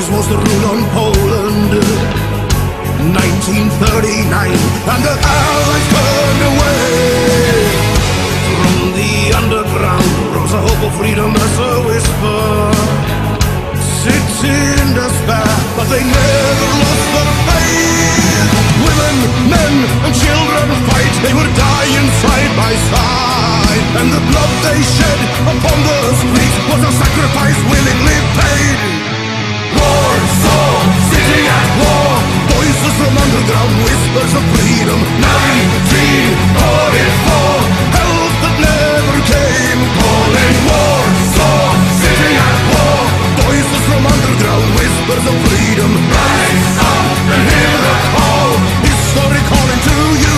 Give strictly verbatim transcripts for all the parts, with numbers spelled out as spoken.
Nazis was the rule on Poland. nineteen thirty-nine, and the Allies turned away. From the underground rose a hope of freedom as a whisper. City in despair, but they never lost their faith. Women, men, and children fight. They were dying side by side, and the blood they shed upon the streets was a sacrifice willingly paid. Warsaw, city at war, voices from underground, whispers of freedom. nineteen forty-four, help that never came. Calling Warsaw, city at war, voices from underground, whispers of freedom. Rise up and hear the call, history calling to you.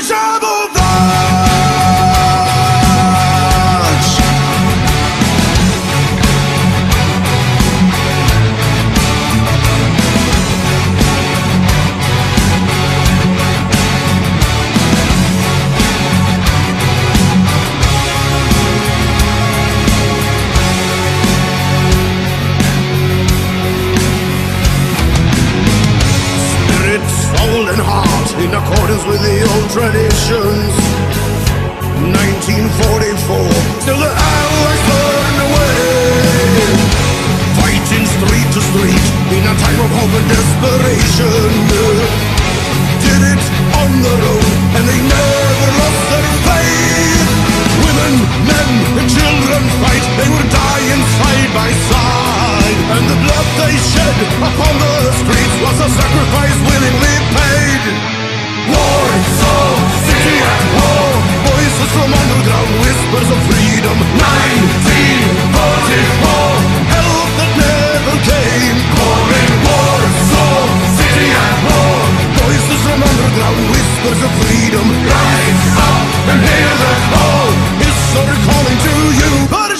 In accordance with the old traditions. nineteen forty-four, still the Allies burned away. Fighting street to street in a time of hope and desperation. Did it on their own, and they never lost their faith. Women, men, and children fight. They were dying side by side, and the blood they shed upon the streets was a sacrifice willingly paid. Warsaw, city at war, voices from underground, whispers of freedom. nineteen forty-four, help that never came. Calling Warsaw, city at war, voices from underground, whispers of freedom. Rise up and hear the call, history calling to you.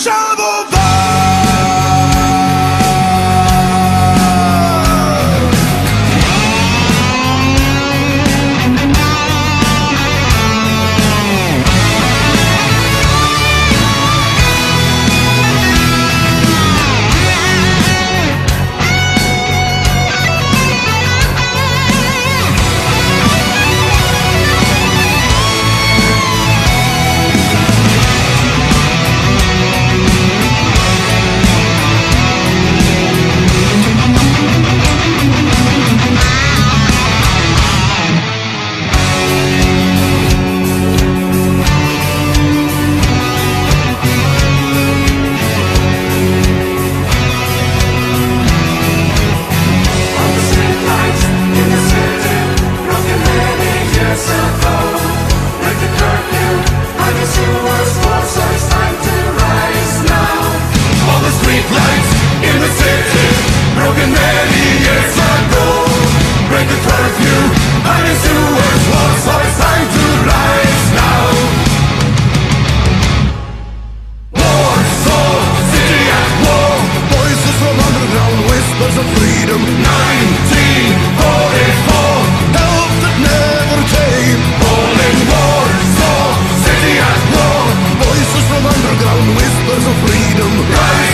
nineteen forty-four, help that never came. Calling Warsaw, city at war, voices from underground, whispers of freedom. Rise